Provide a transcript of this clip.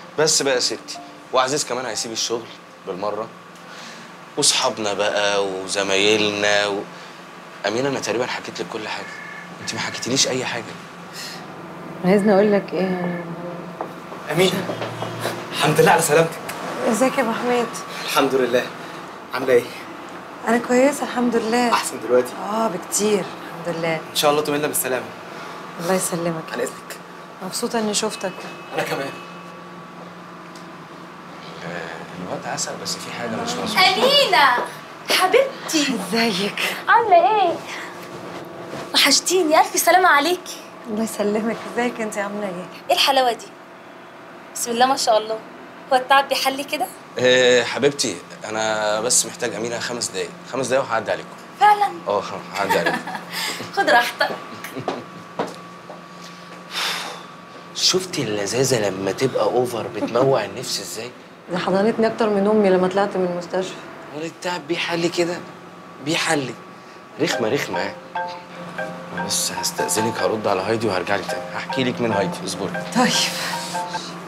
بس بقى يا ستي، وعزيز كمان هيسيب الشغل بالمره، واصحابنا بقى وزمايلنا امينه انا تقريبا حكيت لك كل حاجه، انت ما حكيتليش اي حاجه. عايزني اقول لك ايه يعني؟ أمينة، الحمد لله على سلامتك. ازيك يا ابو حميد؟ الحمد لله. عاملة إيه؟ انا كويسه الحمد لله. أحسن دلوقتي؟ بكتير الحمد لله. إن شاء الله تملنا بالسلامة. الله يسلمك. عن إذنك. مبسوطه اني شفتك. أنا كمان. الوقت عسل بس في حاجه مش مظبوطه. أمينة حبيبتي، ازيك؟ عاملة إيه؟ وحشتيني، ألف سلامة عليكي. الله يسلمك. ازيك انت عامله ايه؟ إيه الحلاوة دي؟ بسم الله ما شاء الله. هو التعب بيحلي كده؟ حبيبتي انا بس محتاج امينه 5 دقايق، 5 دقايق وهعدي عليكم. فعلا؟ هعدي عليكم. خد راحتك. شفتي اللذاذه لما تبقى اوفر بتموع النفس ازاي؟ دي حضنتني اكتر من امي لما طلعت من المستشفى. ولا التعب بيحلي كده؟ بيحلي. رخمه يعني. بس هستأذنك، هرد على هايدي وهرجع لك تاني، هحكي لك من هايدي، اصبري. طيب.